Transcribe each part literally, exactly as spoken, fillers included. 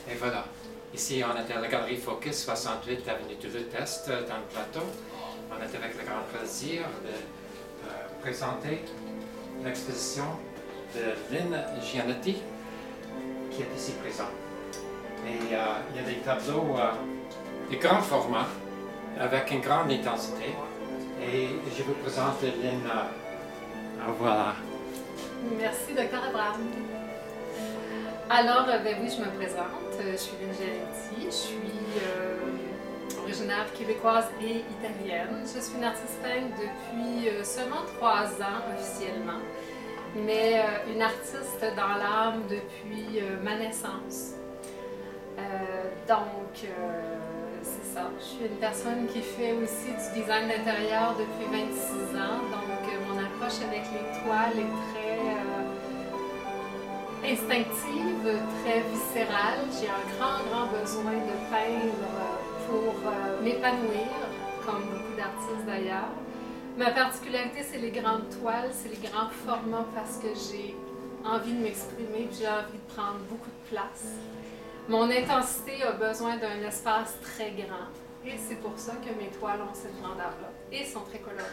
Et voilà. Ici, on était à la Galerie Focus, soixante-huit avenue du Lutest, dans le plateau. On était avec le grand plaisir de euh, présenter l'exposition de Lynn Giannetti, qui est ici présent. Et euh, il y a des tableaux euh, de grand format, avec une grande intensité. Et je vous présente Lynn. Euh, voilà. Merci, docteur Abraham. Alors, ben oui, je me présente. Je suis Lynn Giannetti. Je suis euh, originaire québécoise et italienne. Je suis une artiste peintre depuis euh, seulement trois ans officiellement, mais euh, une artiste dans l'âme depuis euh, ma naissance. Euh, donc, euh, c'est ça. Je suis une personne qui fait aussi du design d'intérieur depuis vingt-six ans. Donc, euh, mon approche avec les toiles est très euh, instinctive, très viscérale. J'ai un grand, grand besoin de peindre pour euh, m'épanouir, comme beaucoup d'artistes d'ailleurs. Ma particularité, c'est les grandes toiles, c'est les grands formats parce que j'ai envie de m'exprimer, j'ai envie de prendre beaucoup de place. Mon intensité a besoin d'un espace très grand et c'est pour ça que mes toiles ont cette grandeur-là et sont très colorées.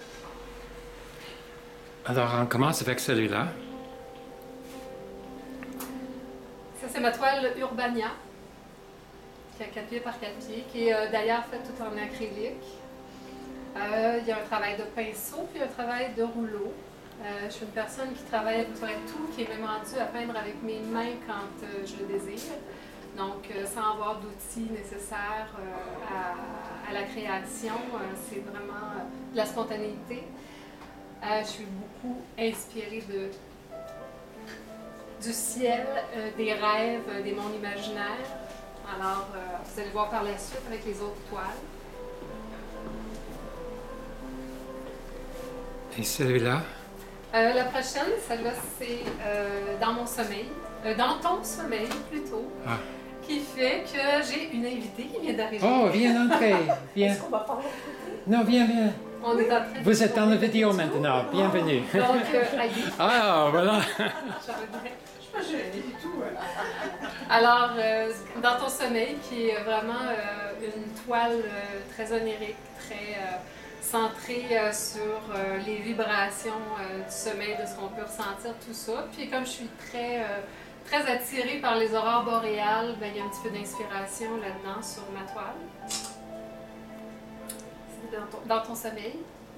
Alors, on commence avec celui-là. Ça, c'est ma toile Urbania, qui a quatre pieds par quatre pieds, qui est euh, d'ailleurs faite tout en acrylique. Euh, il y a un travail de pinceau, puis un travail de rouleau. Euh, je suis une personne qui travaille à peu près tout, qui est même rendue à peindre avec mes mains quand euh, je le désire. Donc, euh, sans avoir d'outils nécessaires euh, à, à la création, euh, c'est vraiment euh, de la spontanéité. Euh, je suis beaucoup inspirée de du ciel, euh, des rêves, euh, des mondes imaginaires. Alors, euh, vous allez voir par la suite avec les autres toiles. Et celui-là? Euh, la prochaine, celle-là, c'est euh, Dans mon sommeil, euh, Dans ton sommeil plutôt, ah. qui fait que j'ai une invitée qui vient d'arriver. Oh, viens entrer, viens. Est-ce qu'on va parler? Non, viens, viens. On est en train Vous êtes dans la vidéo maintenant, bienvenue. Donc, euh, Heidi. Ah, voilà. Je suis pas gênée du tout. Alors, euh, Dans ton sommeil, qui est vraiment euh, une toile euh, très onirique, très euh, centrée euh, sur euh, les vibrations euh, du sommeil, de ce qu'on peut ressentir, tout ça. Puis comme je suis très, euh, très attirée par les aurores boréales, ben, il y a un petit peu d'inspiration là-dedans sur ma toile. C'est dans ton, dans ton sommeil.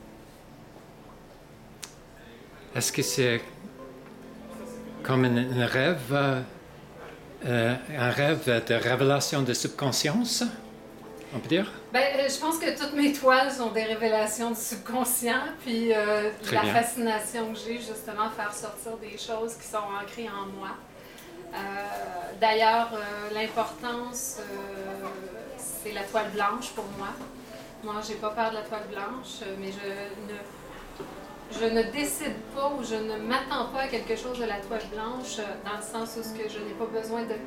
Est-ce que c'est comme un, un rêve, euh, un rêve de révélation de subconscience, on peut dire? Ben, je pense que toutes mes toiles sont des révélations du subconscient, puis euh, la bien. fascination que j'ai justement à faire sortir des choses qui sont ancrées en moi. Euh, D'ailleurs, euh, l'importance, euh, c'est la toile blanche pour moi. Moi, j'ai pas peur de la toile blanche, mais je ne Je ne décide pas ou je ne m'attends pas à quelque chose de la toile blanche dans le sens où ce que je n'ai pas besoin de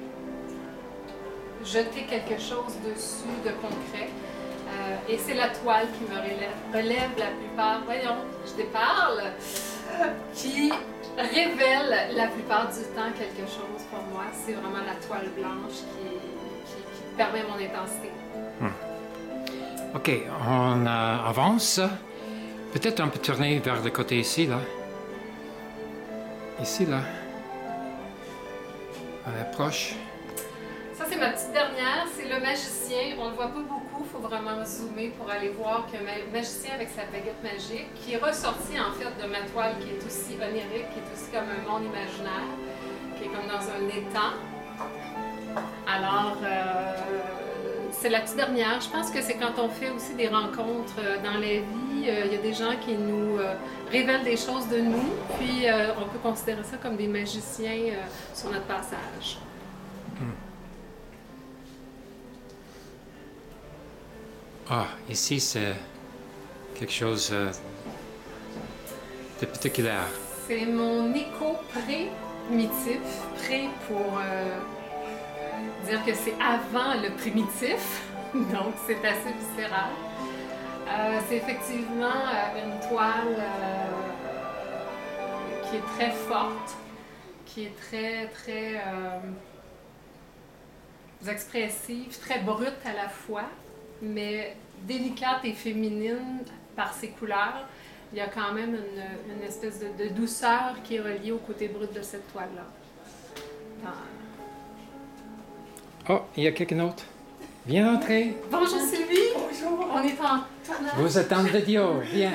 jeter quelque chose dessus de concret. Euh, et c'est la toile qui me relève, relève la plupart, voyons, je te parle, qui révèle la plupart du temps quelque chose pour moi. C'est vraiment la toile blanche qui, qui, qui permet mon intensité. Hmm. OK, on euh, avance. Peut-être on peut tourner vers le côté ici, là. Ici, là. On approche. Ça, c'est ma petite dernière. C'est le magicien. On ne le voit pas beaucoup. Il faut vraiment zoomer pour aller voir qu'un magicien avec sa baguette magique, qui est ressorti, en fait, de ma toile, qui est aussi onirique, qui est aussi comme un monde imaginaire, qui est comme dans un étang. Alors, euh, c'est la petite dernière. Je pense que c'est quand on fait aussi des rencontres dans la vie, il euh, y a des gens qui nous euh, révèlent des choses de nous, puis euh, on peut considérer ça comme des magiciens euh, sur notre passage. Hmm. Ah, ici c'est quelque chose euh, de particulier. C'est mon écho primitif, pré pour euh, dire que c'est avant le primitif, donc c'est assez viscéral. Euh, c'est effectivement euh, une toile euh, qui est très forte, qui est très, très... Euh, expressive, très brute à la fois, mais délicate et féminine par ses couleurs. Il y a quand même une, une espèce de, de douceur qui est reliée au côté brut de cette toile-là. Dans... Oh, il y a quelqu'un d'autre. Viens entrer. Bonjour Sylvie. Bonjour. On est en tournage. Vous êtes en vidéo. Viens.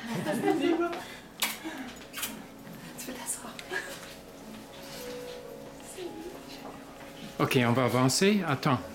Tu peux t'asseoir. OK, on va avancer. Attends.